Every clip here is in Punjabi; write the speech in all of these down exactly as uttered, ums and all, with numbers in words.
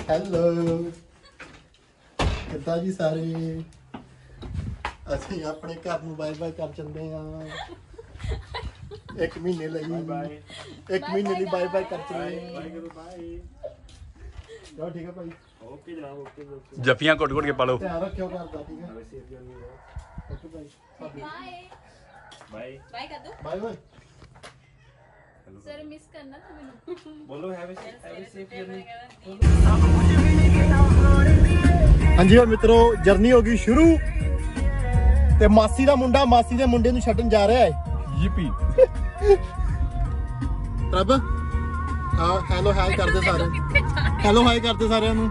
हेलो कितना जी सारे ਅਸੀਂ ਆਪਣੇ ਘਰ ਨੂੰ ਬਾਏ ਬਾਏ ਕਰ ਚੰਦੇ ਆ ਇੱਕ ਮਹੀਨੇ ਲਈ ਇੱਕ ਮਹੀਨੇ ਲਈ ਬਾਏ ਬਾਏ ਕਰ ਚੰਦੇ ਆ ਬਾਏ ਕਰੋ ਬਾਏ ਚਲੋ ਠੀਕ ਹੈ ਭਾਈ ਓਕੇ ਜਨਾਬ ਓਕੇ ਜੱਫੀਆਂ ਘੁੱਟ ਘੁੱਟ ਕੇ ਪਾ ਲਓ ਧਿਆਨ ਰੱਖਿਓ ਘਰ ਦਾ ਠੀਕ ਹੈ ਓਕੇ ਭਾਈ ਬਾਏ ਬਾਏ ਬਾਏ ਕਰ ਦੋ ਬਾਏ ਬਾਏ सर मिस करना था मैंने बोलो हैव अ सेफ जर्नी हां जी मित्रों जर्नी होगी शुरू ते मासी दा मुंडा मासी दे मुंडे नु छड्डन जा रहा है यीपी प्रभ हां हेलो हाय कर दे सारे हेलो हाय कर दे सारे नु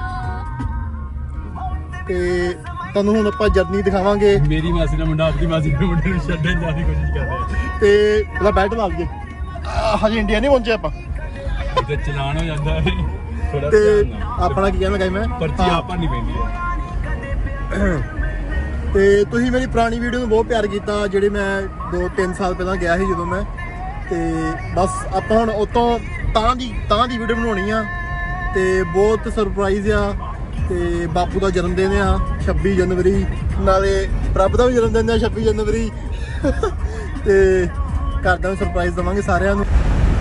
ते ਤੁਹਾਨੂੰ ਹੁਣ ਆਪਾਂ ਜਰਨੀ ਦਿਖਾਵਾਂਗੇ ਮੇਰੀ ਮਾਸੀ ਦਾ ਮੁੰਡਾ ਆਪਣੀ ਮਾਸੀ ਦੇ ਮੁੰਡੇ ਨੂੰ ਛੱਡਣ ਜਾਣ ਦੀ ਕੋਸ਼ਿਸ਼ ਕਰ ਰਿਹਾ ਤੇ ਉਹਦਾ ਬੈਲਟ ਲਾ ਲਈਏ ਹਜੇ ਇੰਡੀਆ ਨਹੀਂ ਪਹੁੰਚੇ ਆਪਾਂ ਤੇ ਚਲਾਨ ਹੋ ਜਾਂਦਾ ਹੈ ਥੋੜਾ ਤੇ ਆਪਣਾ ਕੀ ਕਹਿੰਦਾ ਗਾਈ ਮੈਂ ਪਰਚੀ ਆਪਾਂ ਨਹੀਂ ਪੈਂਦੀ ਹੈ ਤੇ ਤੁਸੀਂ ਮੇਰੀ ਪੁਰਾਣੀ ਵੀਡੀਓ ਨੂੰ ਬਹੁਤ ਪਿਆਰ ਕੀਤਾ ਜਿਹੜੇ ਮੈਂ ਦੋ ਤਿੰਨ ਸਾਲ ਪਹਿਲਾਂ ਗਿਆ ਸੀ ਜਦੋਂ ਮੈਂ ਤੇ ਬਸ ਆਪਾਂ ਹੁਣ ਉਤੋਂ ਤਾਂ ਦੀ ਤਾਂ ਦੀ ਵੀਡੀਓ ਬਣਾਉਣੀ ਆ ਤੇ ਬਹੁਤ ਸਰਪ੍ਰਾਈਜ਼ ਆ ਤੇ ਬਾਪੂ ਦਾ ਜਨਮ ਦਿਨ ਆ ਛੱਬੀ ਜਨਵਰੀ ਨਾਲੇ ਪ੍ਰਭ ਦਾ ਵੀ ਜਨਮ ਦਿਨ ਆ ਛੱਬੀ ਜਨਵਰੀ ਤੇ ਘਰਦਿਆਂ ਨੂੰ ਸਰਪ੍ਰਾਈਜ਼ ਦੇਵਾਂਗੇ ਸਾਰਿਆਂ ਨੂੰ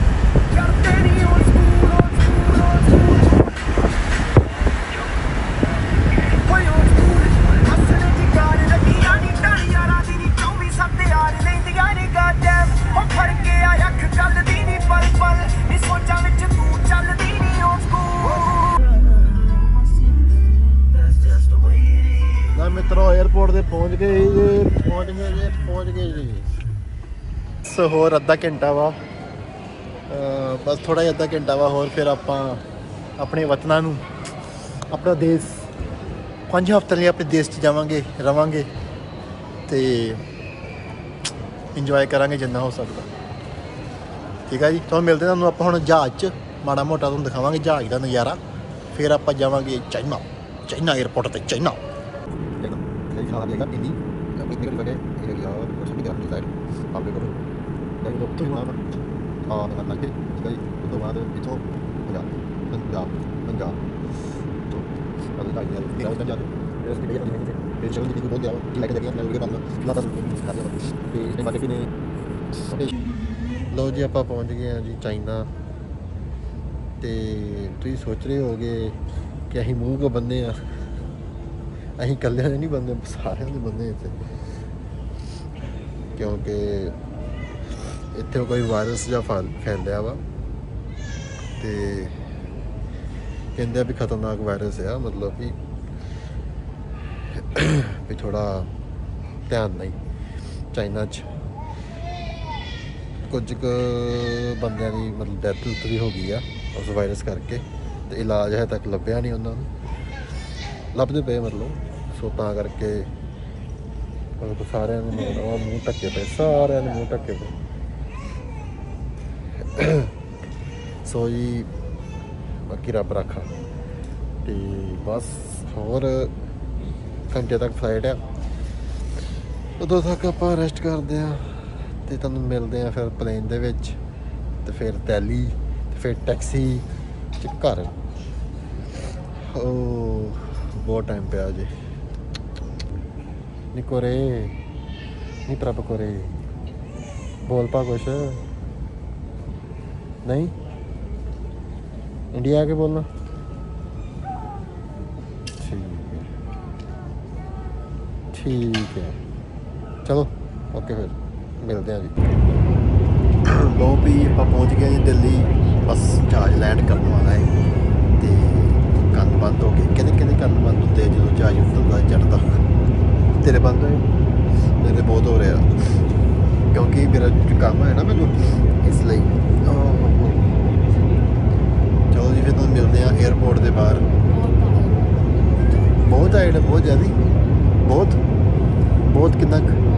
ਮਿੱਤਰੋ 에어ਪੋਰਟ ਤੇ ਪਹੁੰਚ ਗਏ ਜੀ ਪਹੁੰਚ ਗਏ ਜੀ ਪਹੁੰਚ ਗਏ ਜੀ ਸੋ ਹੋਰ ਅੱਧਾ ਘੰਟਾ ਵਾ ਬਸ ਥੋੜਾ ਜਿਹਾ ਅੱਧਾ ਘੰਟਾ ਵਾ ਹੋਰ ਫਿਰ ਆਪਾਂ ਆਪਣੇ ਵਤਨਾਂ ਨੂੰ ਆਪਣਾ ਦੇਸ਼ ਪੰਜ ਹਫ਼ਤੇ ਲਈ ਆਪਣੇ ਦੇਸ਼ 'ਚ ਜਾਵਾਂਗੇ ਰਵਾਂਗੇ ਤੇ ਇੰਜੋਏ ਕਰਾਂਗੇ ਜਿੰਨਾ ਹੋ ਸਕਦਾ ਠੀਕ ਹੈ ਜੀ ਤੁਹਾਨੂੰ ਮਿਲਦੇ ਤੁਹਾਨੂੰ ਆਪਾਂ ਹੁਣ ਜਹਾਜ਼ 'ਚ ਮਾੜਾ ਮੋਟਾ ਤੁਹਾਨੂੰ ਦਿਖਾਵਾਂਗੇ ਜਹਾਜ਼ ਦਾ ਨਜ਼ਾਰਾ ਫਿਰ ਆਪਾਂ ਜਾਵਾਂਗੇ ਚਾਈਨਾ ਚਾਈਨਾ 에어ਪੋਰਟ ਤੇ ਚਾਈਨਾ खाना मिलेगा हिंदी पिकनिक की जगह ये गया और सभी का साइड आप लोग करो लोग तो वहाँ पर और मतलब कि कई तो बाद इतो पंजाब पंजाब पंजाब तो अभी तक ये मेरा उसका जादू मेरा उसकी जगह नहीं है ये चलो दीदी को बोल दिया कि लाइक देखिए मैं उनके बाद में ना था खा लिया तो इसने बात की ने लो जी ਆਪਾਂ ਪਹੁੰਚ ਗਏ ਆ ਜੀ ਚਾਈਨਾ ਤੇ ਤੁਸੀਂ ਸੋਚ ਰਹੇ ਹੋਗੇ ਕਿ ਅਸੀਂ ਮੂੰਹ ਕੋ ਬੰਦੇ ਆ ਅਸੀਂ ਇਕੱਲਿਆਂ ਦੇ ਨਹੀਂ ਬੰਦੇ ਸਾਰਿਆਂ ਦੇ ਬੰਦੇ ਇੱਥੇ ਕਿਉਂਕਿ ਇੱਥੇ ਕੋਈ ਵਾਇਰਸ ਜਾਂ ਫੈਲਿਆ ਵਾ ਤੇ ਕਹਿੰਦੇ ਆ ਵੀ ਖਤਰਨਾਕ ਵਾਇਰਸ ਆ ਮਤਲਬ ਵੀ ਵੀ ਥੋੜਾ ਧਿਆਨ ਨਹੀਂ ਚਾਈਨਾ 'ਚ ਕੁਝ ਕੁ ਬੰਦਿਆਂ ਦੀ ਮਤਲਬ ਡੈਥ ਵੀ ਹੋ ਗਈ ਆ ਉਸ ਵਾਇਰਸ ਕਰਕੇ ਤੇ ਇਲਾਜ ਹਜੇ ਤੱਕ ਲੱਭਿਆ ਨਹੀਂ ਉਹਨਾਂ ਨੂੰ ਲੱਭਦੇ ਪਏ ਮਤਲਬ ਸੋ ਤਾਂ ਕਰਕੇ ਮਤਲਬ ਸਾਰਿਆਂ ਨੂੰ ਮੂੰਹ ਢੱਕੇ ਪਏ ਸਾਰਿਆਂ ਨੂੰ ਮੂੰਹ ਢੱਕੇ ਪਏ ਸੋ ਜੀ ਬਾਕੀ ਰੱਬ ਰਾਖਾ ਤੇ ਬਸ ਹੋਰ ਘੰਟੇ ਤੱਕ ਫਲਾਈਟ ਆ ਉਦੋਂ ਤੱਕ ਆਪਾਂ ਰੈਸਟ ਕਰਦੇ ਆ ਤੇ ਤੁਹਾਨੂੰ ਮਿਲਦੇ ਆ ਫਿਰ ਪਲੇਨ ਦੇ ਵਿੱਚ ਤੇ ਫਿਰ ਦਿੱਲੀ ਤੇ ਫਿਰ ਟੈਕਸੀ ਤੇ ਘਰ ਓ बहुत टाइम पे आज नी कोरे नी प्रभ कोरे बोल पा कुछ नहीं इंडिया आके बोलना ठीक है ठीक है चलो ओके फिर मिलते हैं जी लो भी आप पहुँच गए जी दिल्ली बस जहाज लैंड करने वाला है तो ਕੰਨ ਬੰਦ ਹੋ ਗਏ ਕਹਿੰਦੇ ਕਹਿੰਦੇ ਕੰਨ ਬੰਦ ਹੁੰਦੇ ਜਦੋਂ ਜਹਾਜ਼ ਉੱਤਰਦਾ ਚੜ੍ਹਦਾ ਤੇਰੇ ਬੰਦ ਹੋਏ ਮੇਰੇ ਬਹੁਤ ਹੋ ਰਿਹਾ ਕਿਉਂਕਿ ਮੇਰਾ ਕੰਮ ਹੈ ਨਾ ਮੈਨੂੰ ਇਸ ਲਈ ਚਲੋ ਜੀ ਫਿਰ ਤੁਹਾਨੂੰ ਮਿਲਦੇ ਆ 에어ਪੋਰਟ ਦੇ ਬਾਹਰ ਬਹੁਤ ਆਈਡ ਬਹੁਤ ਜ਼ਿਆਦਾ ਬਹੁਤ ਬਹੁਤ ਕਿੰਨਾ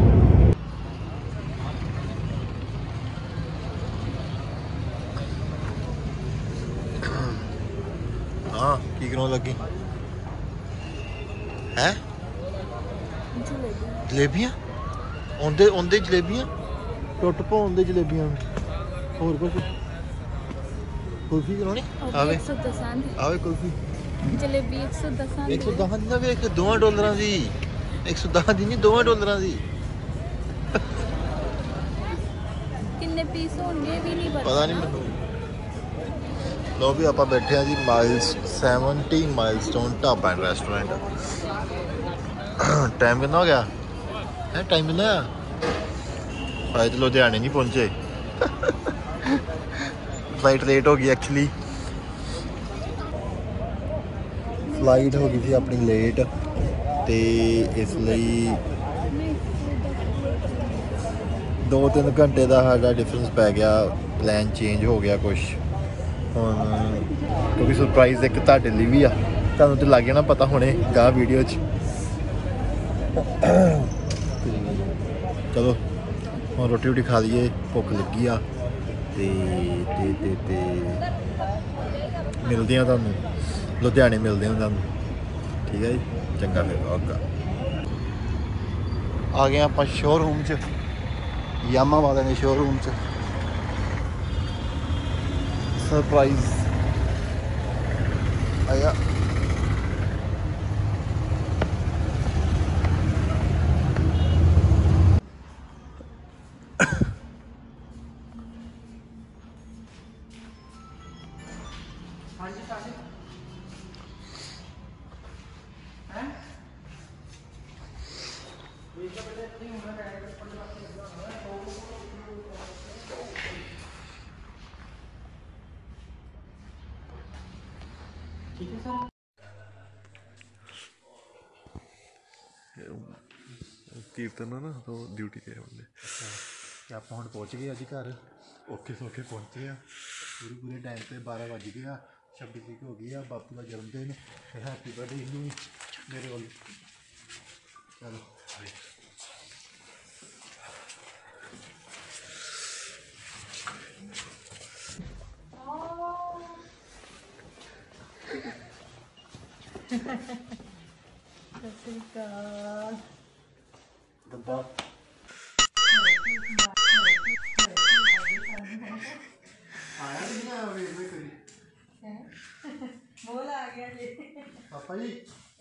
हाँ की करो लगी है जलेबियां आंदे आंदे जलेबियां टुट पो आंदे जलेबियां और कुछ कुल्फी करानी आवे आवे कुल्फी जलेबी एक सौ दस एक सौ दस दी ना ਵੇਖ ਦੋਵਾਂ ਡਾਲਰਾਂ ਦੀ एक सौ दस ਦੀ ਨਹੀਂ ਦੋਵਾਂ ਡਾਲਰਾਂ ਦੀ कितने पीस होंगे भी नहीं ਪਤਾ ਨਹੀਂ ਮੈਨੂੰ ਲੋ ਵੀ ਆਪਾਂ ਬੈਠੇ ਆ ਜੀ ਮਾਈਲਸ सत्तर Milestone dhaba and restaurant time ਕਿੰਨਾ ਹੋ ਗਿਆ ਹੈ ਟਾਈਮ ਕਿੰਨਾ ਆ ਭਾਈ ਤੇ ਲੁਧਿਆਣੇ ਨਹੀਂ ਪਹੁੰਚੇ ਫਲਾਈਟ ਲੇਟ ਹੋ ਗਈ ਐਕਚੁਅਲੀ ਫਲਾਈਟ ਹੋ ਗਈ ਸੀ ਆਪਣੀ ਲੇਟ ਤੇ ਇਸ ਲਈ ਦੋ ਤਿੰਨ ਘੰਟੇ ਦਾ ਸਾਡਾ ਡਿਫਰੈਂਸ ਪੈ ਗਿਆ ਪਲਾਨ ਚੇਂਜ ਹੋ ਗਿਆ ਕੁਛ ਹੁਣ ਕਿਉਂਕਿ ਸਰਪ੍ਰਾਈਜ਼ ਇੱਕ ਤੁਹਾਡੇ ਲਈ ਵੀ ਆ ਤੁਹਾਨੂੰ ਤੇ ਲੱਗ ਗਿਆ ਨਾ ਪਤਾ ਹੁਣੇ ਗਾਹ ਵੀਡੀਓ 'ਚ ਚਲੋ ਹੁਣ ਰੋਟੀ ਰੋਟੀ ਖਾ ਲਈਏ ਭੁੱਖ ਲੱਗੀ ਆ ਤੇ ਤੇ ਤੇ ਤੇ ਮਿਲਦੇ ਆ ਤੁਹਾਨੂੰ ਲੁਧਿਆਣੇ ਮਿਲਦੇ ਹਾਂ ਤੁਹਾਨੂੰ ਠੀਕ ਹੈ ਜੀ ਚੰਗਾ ਫਿਰ ਓਕੇ ਆ ਗਏ ਆਪਾਂ ਸ਼ੋਰੂਮ 'ਚ ਯਾਮਾ ਵਾਲਿਆਂ ਦੇ ਸ਼ੋਰੂਮ 'ਚ ਸਰਪ੍ਰਾਈਜ਼ ਆਇਆ ਕੀਰਤਨ ਨਾ ਤਾਂ ਡਿਊਟੀ 'ਤੇ ਆਉਂਦੇ ਤੇ ਆਪਾਂ ਹੁਣ ਪਹੁੰਚ ਗਏ ਅੱਜ ਘਰ ਔਖੇ ਸੌਖੇ ਪਹੁੰਚੇ ਆ ਪੂਰੇ ਪੂਰੇ ਟਾਈਮ 'ਤੇ ਬਾਰਾਂ ਵੱਜ ਗਏ ਆ ਛੱਬੀ ਤਰੀਕ ਹੋ ਗਈ ਆ ਬਾਪੂ ਦਾ ਜਨਮ ਦਿਨ ਤੇ ਹੈਪੀ ਬਰਥਡੇ ਇਹਨੂੰ ਮੇਰੇ ਵੱਲ ਚਲੋ ਡੱਬਾ ਆਇਆ ਨਹੀਂ ਆ ਵੇਖ ਵੇ ਕਰੀ ਬੋਲ ਆ ਗਿਆ ਜੀ ਪਾਪਾ ਜੀ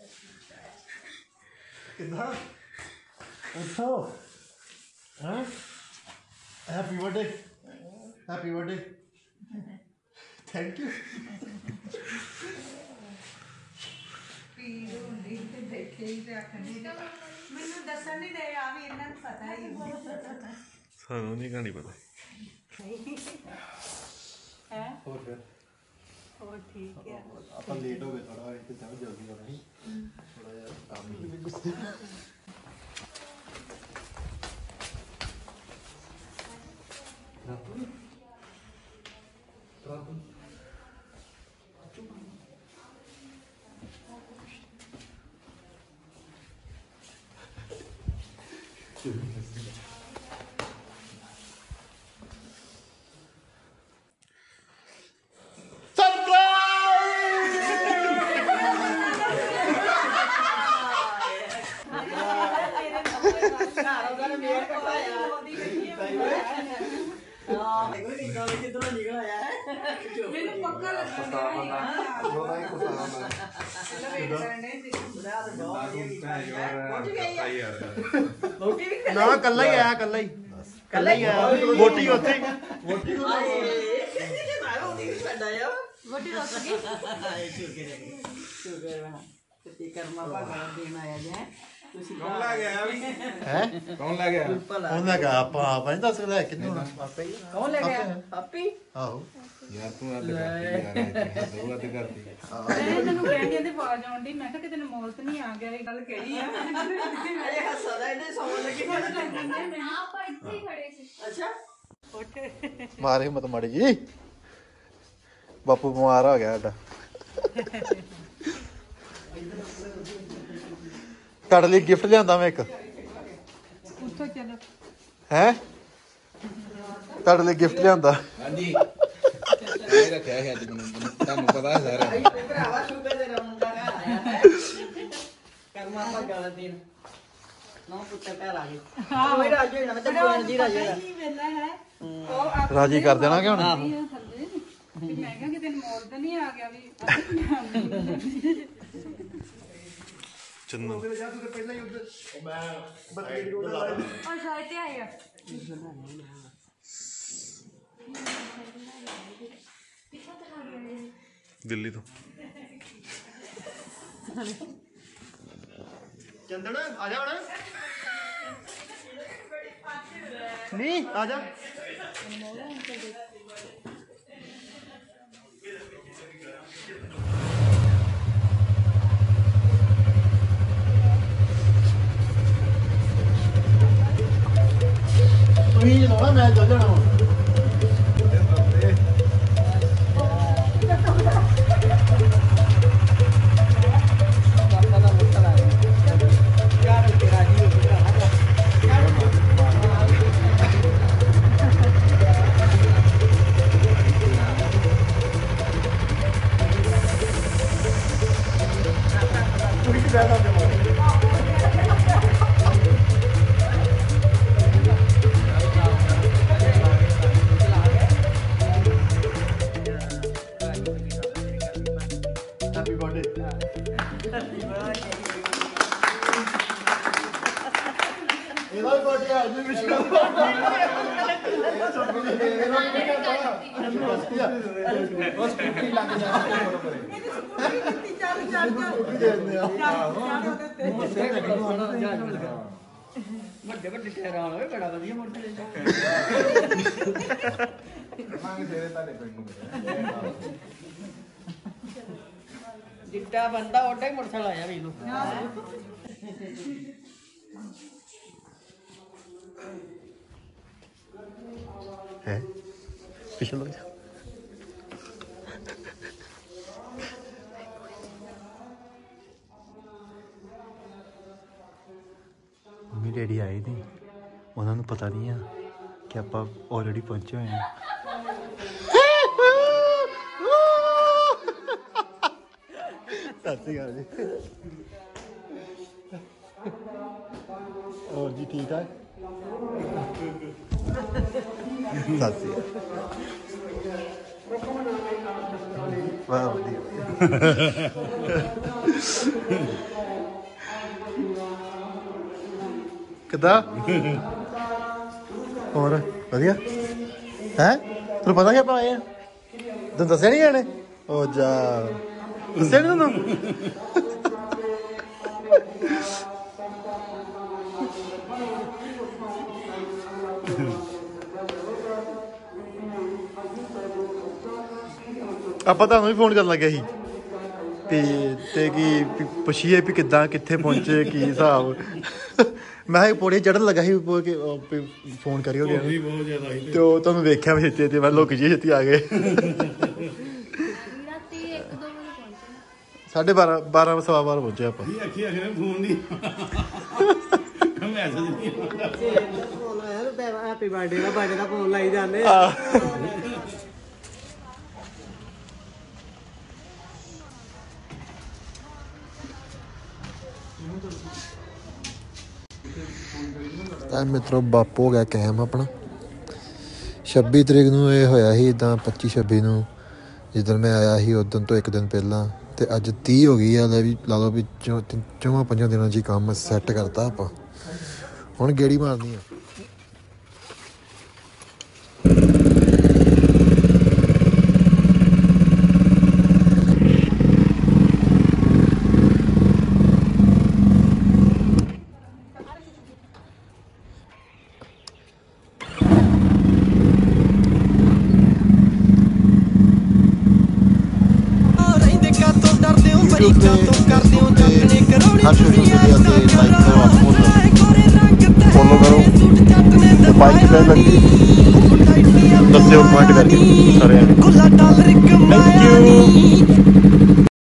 ਕਿੱਦਾਂ ਉੱਠੋ ਹਾਂ happy birthday happy birthday thank you ਪੀੜ ਹੁੰਦੀ ਤੇ ਦੇਖੇ ਹੀ ਤੇ ਆਖਣੀ ਮੈਨੂੰ ਦੱਸਣ ਨਹੀਂ ਦੇ ਆ ਵੀ ਇਹਨਾਂ ਨੂੰ ਪਤਾ ਹੀ ਸਾਨੂੰ ਨਹੀਂ ਕਹਾਣੀ ਪਤਾ ਹੈ ਹੋਰ ਫਿਰ ਹੋਰ ਠੀਕ ਹੈ ਆਪਾਂ ਲੇਟ ਹੋ ਗਏ ਥੋੜਾ ਇੱਥੇ ਜਾਓ ਜਲਦੀ ਕਰਨਾ ਸੀ ਥੋੜਾ ਜਿਹਾ ਕੰਮ ਹੀ ਗੁੱਸੇ ਮੈਨੂੰ ਪੱਕਾ ਲੱਗਦਾ ਨਾ ਕੱਲਾ ਹੀ ਆਇਆ ਕੱਲਾ ਹੀ ਕੱਲਾ ਹੀ ਆਇਆ ਮੋਟੀ ਉੱਥੇ ਮੋਟੀ ਵੋਟੀ ਰੁੱਸ ਗਈ ਸ਼ੁਕਰ ਹੈ ਤੇ ਕਰਮਾ ਭਗਵਾਨ ਦੇਣ ਆਇਆ ਜੇ ਤੁਸੀਂ ਕੌਣ ਲੈ ਗਿਆ ਵੀ ਹੈ ਕੌਣ ਲੈ ਗਿਆ ਉਹਨਾਂ ਕਾ ਆਪਾਂ ਆਪਾਂ ਨਹੀਂ ਦੱਸ ਸਕਦਾ ਕਿੰਨੇ ਹੋਣਾ ਆਪੇ ਹੀ ਕੌਣ ਲੈ ਗਿਆ ਪਾਪੀ ਆਹੋ ਯਾਰ ਤੂੰ ਅੱਧ ਕਰਦੀ ਯਾਰ ਤੂੰ ਅੱਧ ਕਰਦੀ ਮੈਂ ਤੈਨੂੰ ਕਹਿੰਦੀ ਤੇ ਆਵਾਜ਼ ਆਉਂਦੀ ਮੈਂ ਕਿਹਾ ਕਿਤੇ ਮੌਤ ਨਹੀਂ ਆ ਗਿਆ ਇਹ ਗੱਲ ਕਹੀ ਆ ਅਰੇ ਹੱਸਦਾ ਇਹਦੇ ਸੌਣ ਲੱਗੀ ਮੈਂ ਆਪਾਂ ਇੱਥੇ ਹੀ ਖੜੇ ਸੀ ਅੱਛਾ ਉੱਠ ਮਾਰੇ ਮਤ ਮੜ ਜੀ ਬਾਪੂ ਬਿਮਾਰ ਹੋ ਗਿਆ ਸਾਡਾ ਤੁਹਾਡੇ ਲਈ ਗਿਫਟ ਲਿਆਂਦਾ ਮੈਂ ਇੱਕ ਉੱਠੋ ਚਲੋ ਹੈ ਤੁਹਾਡੇ ਲਈ ਗਿਫਟ ਲਿਆਂਦਾ ਹਾਂਜੀ ਇਹ ਰੱਖਿਆ ਹੈ ਅੱਜ ਮੈਨੂੰ ਤੁਹਾਨੂੰ ਪਤਾ ਹੈ ਸਾਰਾ ਭਰਾਵਾ ਸ਼ੁਕਰ ਦੇ ਰੌਣਕਾਂ ਆਇਆ ਹੈ ਕਰਮਾ ਭਗਵਾਨ ਦੇਣ ਨੌ ਪੁੱਤਰ ਘਰ ਆ ਗਏ ਹਾਂ ਉਹ ਰਾਜੇ ਨਾ ਮੈਂ ਤਾਂ ਬੋਲਣ ਦੀ ਰਾਜੇ ਦਾ ਨਹੀਂ ਵੇਲਾ ਹੈ ਰਾਜੀ ਕਰ ਦੇਣਾ ਕਿ ਹੁਣ ਮੈਂ ਕਿਹਾ ਕਿਤੇ ਮੋੜ ਤਾਂ ਨਹੀਂ ਆ ਗਿਆ ਵੀ ਚੰਨੂ ਉਹ ਸ਼ਾਇਦ ਤੇ ਆਇਆ ਦਿੱਲੀ ਤੋਂ ਚੰਦਨ ਆ ਜਾ ਹੁਣ ਨਹੀਂ ਆ ਜਾ ਤੁਸੀਂ ਜਨਾਬ ਮੈਂ ਚੱਲ ਜਾਣਾ ਹੁਣ ਪਾਪਾ ਦਾ ਮੁੱਠਾ ਲਾ ਯਾਰ ਤੇਰਾ ਜੀ ਹੈਪੀ ਬਰਥਡੇ ਇਹਦਾ ਵੀ ਬਰਥਡੇ ਅੱਜ ਵੀ ਵਿਸ਼ ਕਰਦਾ ਬਸ ਕੁੱਤੀ ਲੱਗ ਜਾਂਦੀ ਚੱਲ ਚੱਲ ਵੱਡੇ ਵੱਡੇ ਟੇਰਾਂ ਹੋਏ ਬੜਾ ਵਧੀਆ ਮੋਟਰ ਮੰਗ ਤੇਰੇ ਤੁਹਾਡੇ ਪਿੰਡ ਨੂੰ ਜਿੱਟਾ ਬੰਦਾ ਉਹਦਾ ਹੀ ਮੋਟਰਸਾਈਕਲ ਆਇਆ ਵੀ ਨੂੰ ਹੈ ਪਿਛੇ ਲੱਗ ਜਾ ਮੰਮੀ ਡੈਡੀ ਆਏ ਨੇ ਉਹਨਾਂ ਨੂੰ ਪਤਾ ਨਹੀਂ ਆ ਕਿ ਆਪਾਂ ਆਲਰੇਡੀ ਪਹੁੰਚੇ ਹੋਏ ਹਾਂ ਸਤਿ ਸ਼੍ਰੀ ਅਕਾਲ ਜੀ ਹੋਰ ਜੀ ਠੀਕ ਠਾਕ ਸਤਿ ਸ਼੍ਰੀ ਅਕਾਲ ਵਾਹ ਵਧੀਆ ਕਿੱਦਾਂ ਹੋਰ ਵਧੀਆ ਹੈ ਤੈਨੂੰ ਪਤਾ ਕਿ ਆਪਾਂ ਆਏ ਆ ਤੈਨੂੰ ਦੱਸਿਆ ਨਹੀਂ ਇਹਨੇ ਉਹ ਜਾ ਦੱਸਿਆ ਨੀ ਤੈਨੂੰ ਆਪਾਂ ਤੁਹਾਨੂੰ ਵੀ ਫੋਨ ਕਰਨ ਲੱਗਿਆ ਸੀ ਤੇ ਤੇ ਕੀ ਪੁੱਛੀਏ ਵੀ ਕਿੱਦਾਂ ਕਿੱਥੇ ਪਹੁੰਚੇ ਕੀ ਹਿਸਾਬ ਮੈਂ ਕਿਹਾ ਪੌੜੀ ਚੜ੍ਹਨ ਲੱਗਾ ਸੀ ਫੋਨ ਕਰਿਓ ਗਿਆ ਬਹੁਤ ਜ਼ਿਆਦਾ ਸੀ ਤੇ ਉਹ ਤੁਹਾਨੂੰ ਵੇਖਿਆ ਵੀ ਛੇਤੀ ਤੇ ਮੈਂ ਲੁੱਕ ਜੀ ਛੇਤੀ ਆ ਗਏ ਰਾਤੀ ਇੱਕ ਦੋ ਵਜੇ ਪਹੁੰਚੇ ਸਾਢੇ ਬਾਰਾਂ ਬਾਰਾਂ ਸਵਾ ਬਾਰਾਂ ਪਹੁੰਚੇ ਆਪਾਂ ਇਹ ਅੱਖੀ ਅੱਖੀ ਫੋਨ ਨਹੀਂ ਮੈਸੇਜ ਨਹੀਂ ਫੋਨ ਆਇਆ ਤੇ ਹੈਪੀ ਬਰਥਡੇ ਦਾ ਬਰਥਡੇ ਦਾ ਫੋਨ ਲਾਈ ਜਾਂਦੇ ਤਾਂ ਮਿੱਤਰੋ ਬਾਪੂ ਹੋ ਗਿਆ ਕੈਮ ਆਪਣਾ ਛੱਬੀ ਤਰੀਕ ਨੂੰ ਇਹ ਹੋਇਆ ਸੀ ਇੱਦਾਂ ਪੱਚੀ ਛੱਬੀ ਨੂੰ ਜਿੱਦਣ ਮੈਂ ਆਇਆ ਸੀ ਉਦੋਂ ਤੋਂ ਇੱਕ ਦਿਨ ਪਹਿਲਾਂ ਤੇ ਅੱਜ ਤੀਹ ਹੋ ਗਈ ਆ ਲੈ ਵੀ ਲਾ ਲਓ ਵੀ ਚੌ ਚੌਵਾਂ ਪੰਜਾਂ ਦਿਨਾਂ 'ਚ ਹੀ ਕੰਮ ਸੈੱਟ ਕਰਤਾ ਆਪਾਂ ਹੁਣ ਗੇੜੀ ਮਾਰਨੀ ਆ ਹਰ ਸੋਸ਼ਲ ਮੀਡੀਆ ਤੇ ਲਾਈਕ ਕਰੋ ਫੋਲੋ ਕਰੋ ਤੇ ਬਾਈਕ ਤੇ ਲੱਗੀ ਦੱਸਿਓ ਕਮੈਂਟ ਕਰਕੇ ਸਾਰਿਆਂ ਨੂੰ ਥੈਂਕ ਯੂ